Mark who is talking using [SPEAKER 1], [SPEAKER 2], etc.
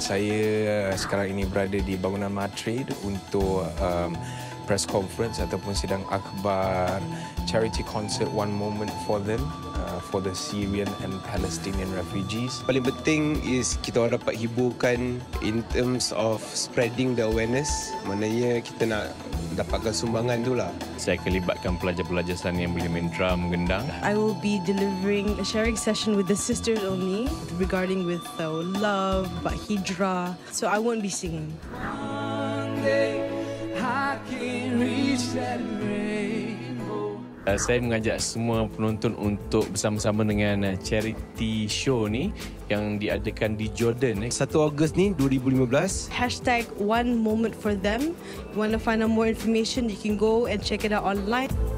[SPEAKER 1] Saya sekarang ini berada di bangunan Matrade untuk press conference ataupun sidang akhbar charity concert One Moment for Them for the Syrian and Palestinian refugees.
[SPEAKER 2] Paling penting is kita orang dapat hiburkan in terms of spreading the awareness. Maknanya kita nak dapatkan sumbangan tu lah.
[SPEAKER 3] Saya akan libatkan pelajar-pelajar sana yang boleh main drum, gendang.
[SPEAKER 4] I will be delivering a sharing session with the sisters only regarding with love, about hijrah. So I won't be singing.
[SPEAKER 5] One day I can reach that rainbow.
[SPEAKER 3] Saya mengajak semua penonton untuk bersama-sama dengan charity show ni yang diadakan di Jordan.
[SPEAKER 2] 1 Ogos ni 2015.
[SPEAKER 4] #1moment for them. You want to find out more information, you can go and check it out online.